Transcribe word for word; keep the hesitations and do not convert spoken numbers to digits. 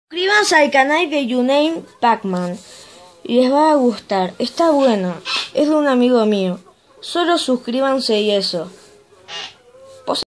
Suscríbanse al canal de YouName Pac-Man. Les va a gustar. Está bueno. Es de un amigo mío. Solo suscríbanse y eso.